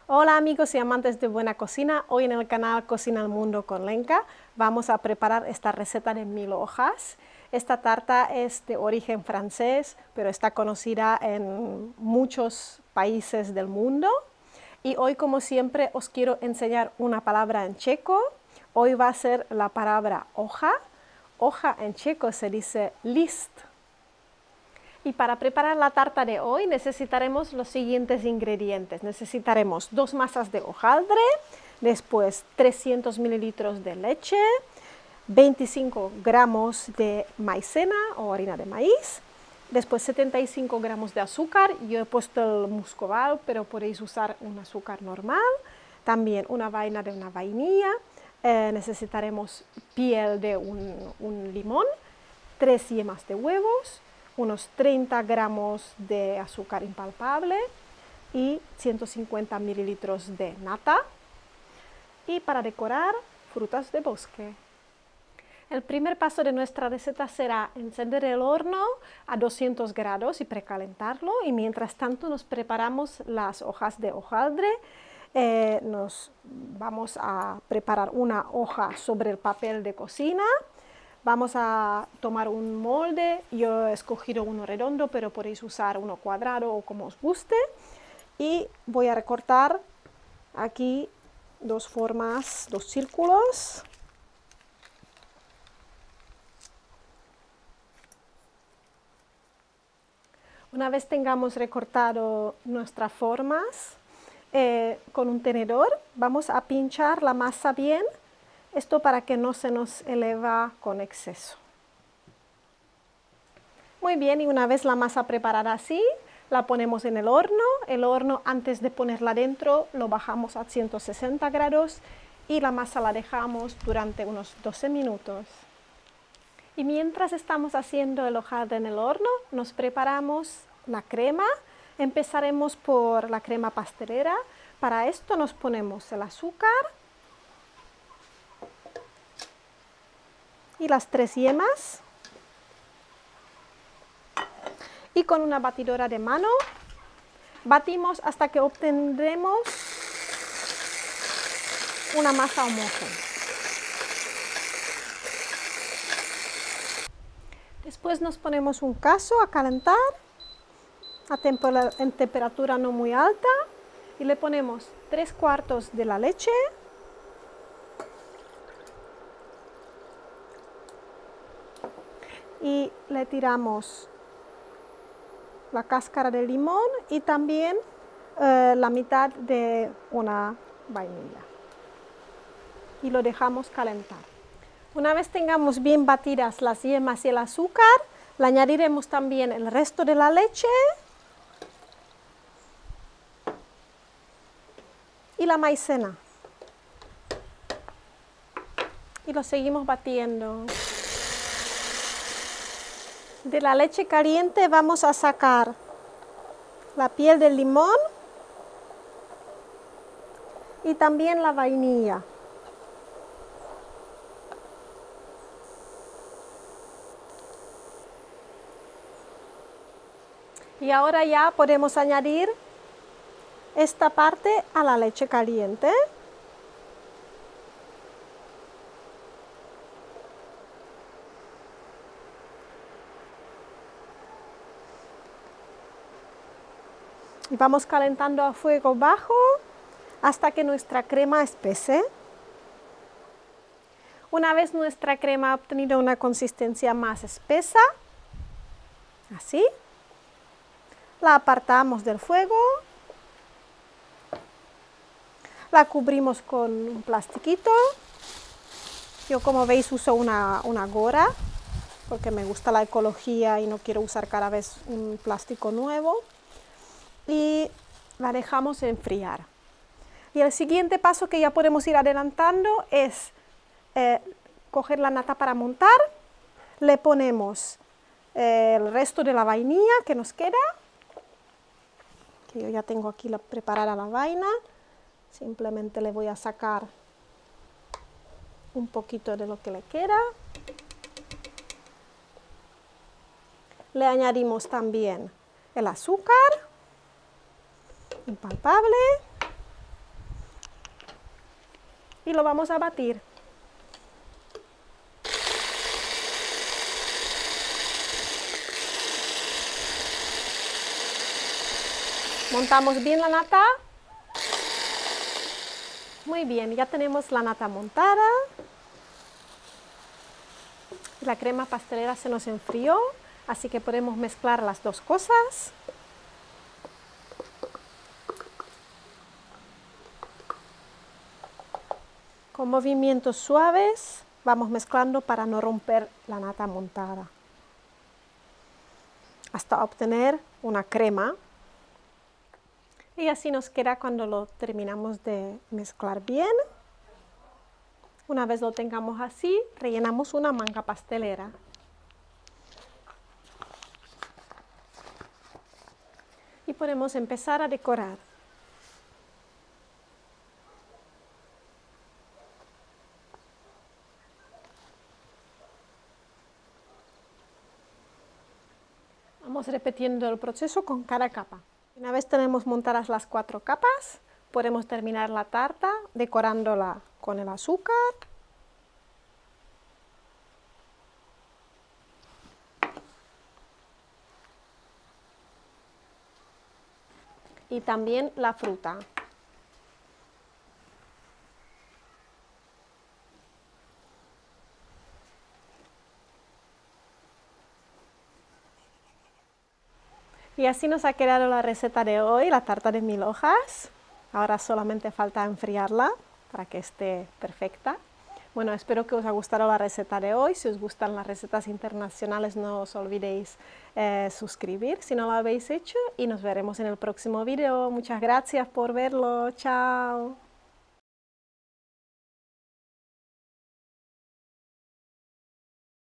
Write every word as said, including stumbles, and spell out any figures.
Hola amigos y amantes de buena cocina, hoy en el canal Cocina al Mundo con Lenka vamos a preparar esta receta de mil hojas. Esta tarta es de origen francés, pero está conocida en muchos países del mundo. Y hoy, como siempre, os quiero enseñar una palabra en checo. Hoy va a ser la palabra hoja. Hoja en checo se dice list. Y para preparar la tarta de hoy necesitaremos los siguientes ingredientes. Necesitaremos dos masas de hojaldre, después trescientos mililitros de leche, veinticinco gramos de maicena o harina de maíz, después setenta y cinco gramos de azúcar. Yo he puesto el muscovado, pero podéis usar un azúcar normal. También una vaina de una vainilla. Eh, necesitaremos piel de un, un limón, tres yemas de huevos, unos treinta gramos de azúcar impalpable y ciento cincuenta mililitros de nata. Y para decorar, frutas de bosque. El primer paso de nuestra receta será encender el horno a doscientos grados y precalentarlo. Y mientras tanto nos preparamos las hojas de hojaldre. Eh, nos vamos a preparar una hoja sobre el papel de cocina. Vamos a tomar un molde, yo he escogido uno redondo, pero podéis usar uno cuadrado o como os guste. Y voy a recortar aquí dos formas, dos círculos. Una vez tengamos recortado nuestras formas, eh, con un tenedor vamos a pinchar la masa bien. Esto para que no se nos eleva con exceso. Muy bien, y una vez la masa preparada así, la ponemos en el horno. El horno, antes de ponerla dentro, lo bajamos a ciento sesenta grados y la masa la dejamos durante unos doce minutos. Y mientras estamos haciendo el hojaldre en el horno, nos preparamos la crema. Empezaremos por la crema pastelera. Para esto nos ponemos el azúcar y las tres yemas, y con una batidora de mano batimos hasta que obtendremos una masa homogénea. Después nos ponemos un cazo a calentar a tempera- en temperatura no muy alta y le ponemos tres cuartos de la leche, y le tiramos la cáscara de limón y también eh, la mitad de una vainilla y lo dejamos calentar. Una vez tengamos bien batidas las yemas y el azúcar, le añadiremos también el resto de la leche y la maicena y lo seguimos batiendo. De la leche caliente vamos a sacar la piel del limón y también la vainilla. Y ahora ya podemos añadir esta parte a la leche caliente. Y vamos calentando a fuego bajo hasta que nuestra crema espese. Una vez nuestra crema ha obtenido una consistencia más espesa, así, la apartamos del fuego, la cubrimos con un plastiquito. Yo, como veis, uso una, una gora porque me gusta la ecología y no quiero usar cada vez un plástico nuevo. Y la dejamos enfriar. Y el siguiente paso que ya podemos ir adelantando es eh, coger la nata para montar. Le ponemos eh, el resto de la vainilla que nos queda, que yo ya tengo aquí la, preparada la vaina. Simplemente le voy a sacar un poquito de lo que le queda. Le añadimos también el azúcar impalpable y lo vamos a batir. Montamos bien la nata. Muy bien, ya tenemos la nata montada. La crema pastelera se nos enfrió, así que podemos mezclar las dos cosas. Con movimientos suaves vamos mezclando para no romper la nata montada, hasta obtener una crema. Y así nos queda cuando lo terminamos de mezclar bien. Una vez lo tengamos así, rellenamos una manga pastelera. Y podemos empezar a decorar. Vamos repitiendo el proceso con cada capa. Una vez tenemos montadas las cuatro capas, podemos terminar la tarta decorándola con el azúcar, y también la fruta. Y así nos ha quedado la receta de hoy, la tarta de mil hojas. Ahora solamente falta enfriarla para que esté perfecta. Bueno, espero que os haya gustado la receta de hoy. Si os gustan las recetas internacionales, no os olvidéis eh, suscribir si no lo habéis hecho. Y nos veremos en el próximo video. Muchas gracias por verlo. Chao.